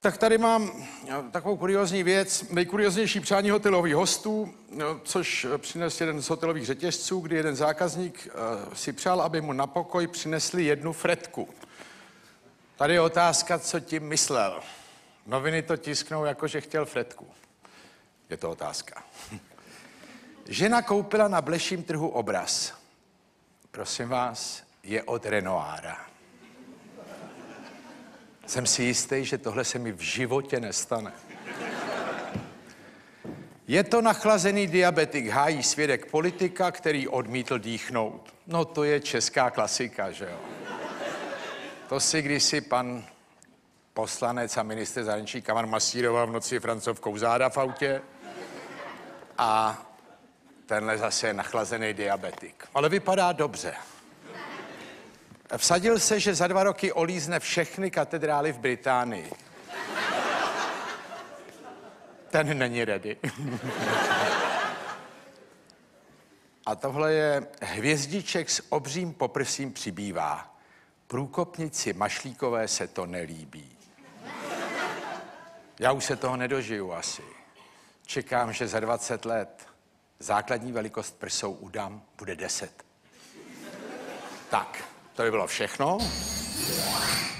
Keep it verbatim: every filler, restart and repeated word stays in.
Tak tady mám takovou kuriózní věc, nejkurióznější přání hotelových hostů, což přinesl jeden z hotelových řetězců, kdy jeden zákazník si přál, aby mu na pokoj přinesli jednu fretku. Tady je otázka, co tím myslel. Noviny to tisknou jako, že chtěl fretku. Je to otázka. Žena koupila na bleším trhu obraz. Prosím vás, je od Renoira. Jsem si jistý, že tohle se mi v životě nestane. Je to nachlazený diabetik, hájí svědek politika, který odmítl dýchnout. No to je česká klasika, že jo? To si kdysi pan poslanec a ministr zahraničí Kaman masíroval v noci Francovkou záda v autě a tenhle zase je nachlazený diabetik. Ale vypadá dobře. Vsadil se, že za dva roky olízne všechny katedrály v Británii. Ten není ready. A tohle je hvězdiček s obřím poprsím přibývá. Průkopnici Mašlíkové se to nelíbí. Já už se toho nedožiju asi. Čekám, že za dvacet let základní velikost prsou u dam bude deset. Tak, to by bylo všechno.